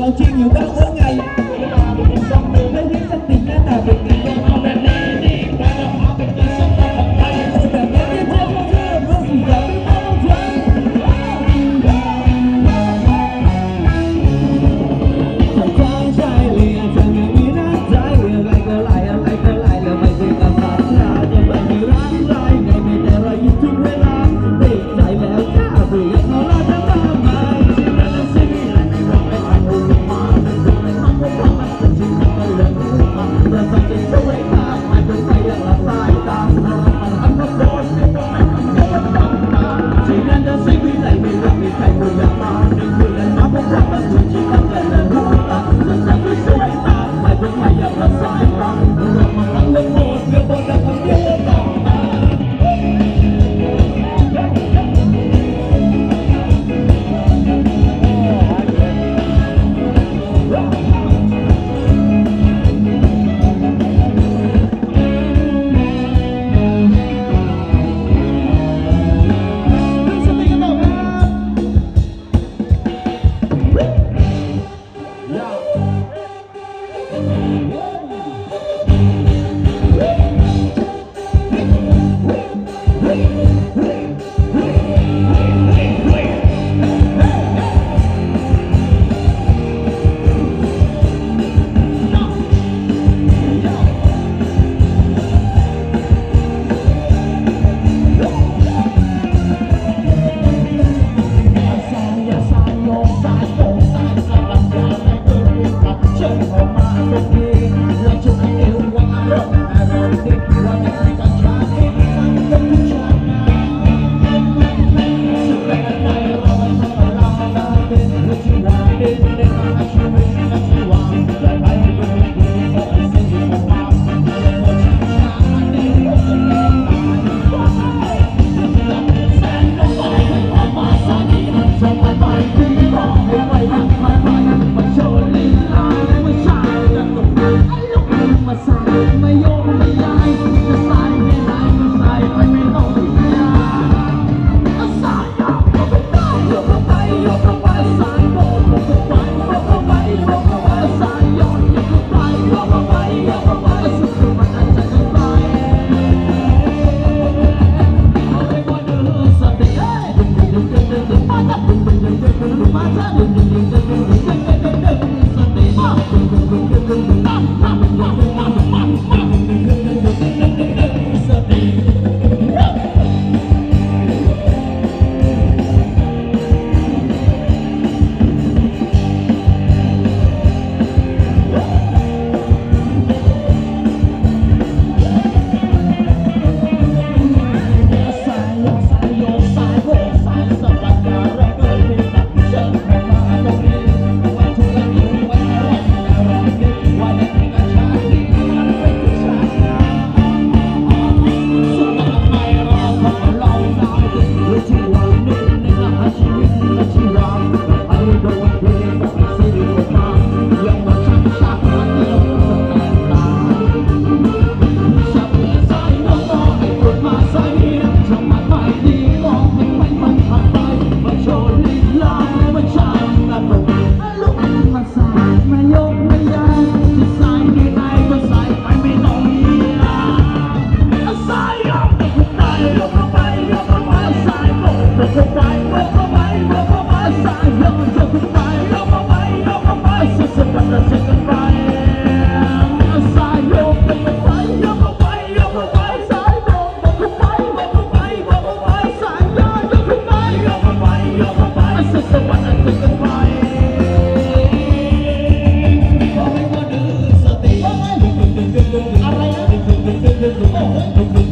ของจริงอยู่บ้างหรือไงไม่ได้สติหน้าตาเป็นไงแบบนี้ดีกว่าเราเอาไปกินส้มตำผัดไทยแบบนี้ที่พวกเราเชื่อรู้สึกแบบไม่พอใจฉันคล้องใจเลยเธอไม่มีน้ำใจอะไรก็ไล่แล้วไม่เคยกลับมาจะไม่มีรักไรในมีแต่รอยยิ้มทุกเวลาติดใจแล้วจ้าเบื่อเขาละทั้งบ้านมาสิ่งนั้นสิ่งนี้ในเราไม่ทันรู้มาไม่ทันพวกเราเป็นสิ่งที่มันเรื่องมาแต่สังเกตช่วยตามมันเป็นไปอย่างละสายตามันอันก็โดนไม่ต้องไม่ทำให้มันต้องตาสิ่งนั้นสิ่งนี้ในไม่รักไม่ใครรู้อย่างมาหนึ่งคือนั้นมาพวกเราเป็นสิ่งที่มันกันและรู้ตาแต่สังเกตช่วยตามมันเป็นไปอย่างละสายตาเรามันรักและโกรธเมื่อบนเราทำเยอะต่อมา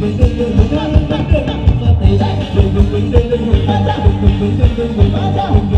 Phetchaburi